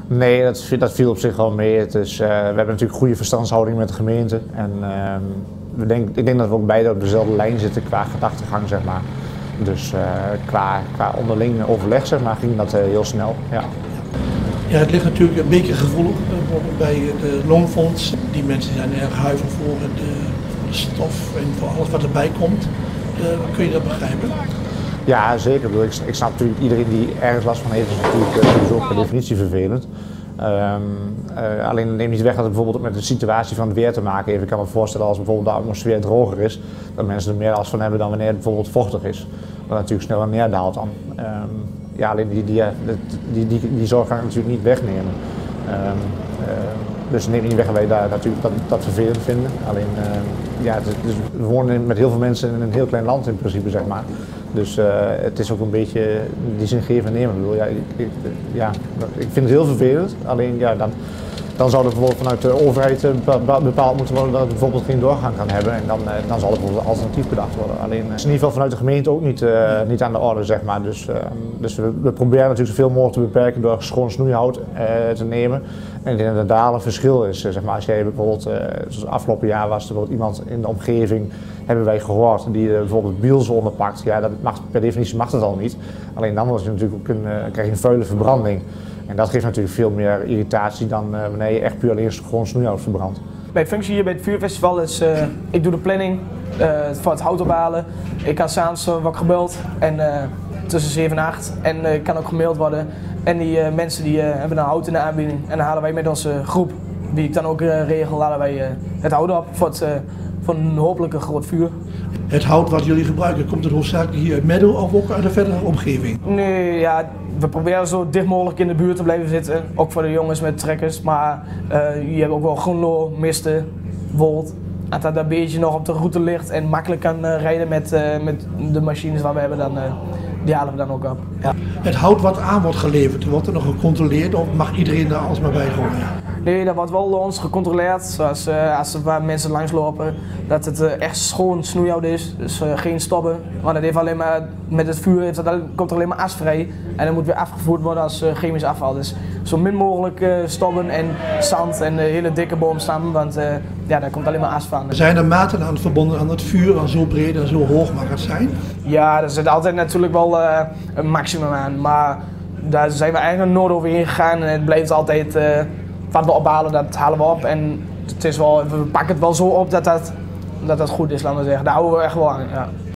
Nee, dat viel op zich wel mee. We hebben natuurlijk goede verstandshouding met de gemeente. En ik denk dat we ook beide op dezelfde lijn zitten qua gedachtegang, zeg maar. Dus qua onderling overleg, zeg maar, ging dat heel snel. Ja. Ja, het ligt natuurlijk een beetje gevoelig, bijvoorbeeld bij de Loonfonds. Die mensen zijn erg huiverig voor de stof en voor alles wat erbij komt. Kun je dat begrijpen? Ja, zeker. Ik snap natuurlijk iedereen die ergens last van heeft, is natuurlijk ook per definitie vervelend. Alleen dat neemt niet weg dat het bijvoorbeeld met de situatie van het weer te maken heeft. Ik kan me voorstellen als bijvoorbeeld de atmosfeer droger is, dat mensen er meer last van hebben dan wanneer het bijvoorbeeld vochtig is. Wat natuurlijk sneller neerdaalt dan. Alleen die zorg kan ik natuurlijk niet wegnemen. Dus het neemt niet weg dat wij daar natuurlijk dat vervelend vinden. Alleen, we wonen met heel veel mensen in een heel klein land in principe, zeg maar. Dus het is ook een beetje die zin geven en nemen. Ik vind het heel vervelend. Alleen dan zou er bijvoorbeeld vanuit de overheid bepaald moeten worden dat het bijvoorbeeld geen doorgang kan hebben. En dan zal er bijvoorbeeld een alternatief bedacht worden. Alleen is in ieder geval vanuit de gemeente ook niet aan de orde, zeg maar. Dus we proberen natuurlijk zoveel mogelijk te beperken door schoon snoeihout te nemen. En ik denk dat er daar een verschil is. Zeg maar, als jij bijvoorbeeld, zoals afgelopen jaar was er bijvoorbeeld iemand in de omgeving, hebben wij gehoord, die bijvoorbeeld bielzen onderpakt. Ja, per definitie mag dat al niet. Alleen dan krijg je een vuile verbranding. En dat geeft natuurlijk veel meer irritatie dan wanneer je echt puur alleen gewoon snoeihout verbrandt. Mijn functie hier bij het vuurfestival is, ik doe de planning voor het hout ophalen. Ik kan s'avonds wat gebeld en tussen 7 en 8 en ik kan ook gemaild worden. En die mensen die hebben dan hout in de aanbieding en dan halen wij met onze groep, die ik dan ook regel, halen wij het hout op voor een hopelijk een groot vuur. Het hout wat jullie gebruiken, komt het hoofdzakelijk hier uit Meddo of ook uit de verdere omgeving? Nee, ja, we proberen zo dicht mogelijk in de buurt te blijven zitten. Ook voor de jongens met trekkers, maar je hebt ook wel Groenlo, Misten, Wold. En dat een beetje nog op de route ligt en makkelijk kan rijden met de machines waar we hebben, die halen we dan ook op. Ja. Het hout wat aan wordt geleverd, wordt er nog gecontroleerd of mag iedereen daar alsmaar bij gooien? Nee, dat wordt wel door ons gecontroleerd, zoals als er waar mensen langslopen, dat het echt schoon snoeihout is, dus geen stoppen. Want het heeft alleen maar, met het vuur komt er alleen maar as vrij en dat moet weer afgevoerd worden als chemisch afval. Dus zo min mogelijk stoppen en zand en hele dikke boomstammen, want daar komt alleen maar as van. Zijn er maten aan verbonden aan het vuur, aan zo breed en zo hoog mag het zijn? Ja, er zit altijd natuurlijk wel een maximum aan, maar daar zijn we eigenlijk nooit overheen gegaan en het blijft altijd wat we ophalen, dat halen we op en het is wel, we pakken het wel zo op dat goed is, laten we zeggen. Daar houden we echt wel aan. Ja.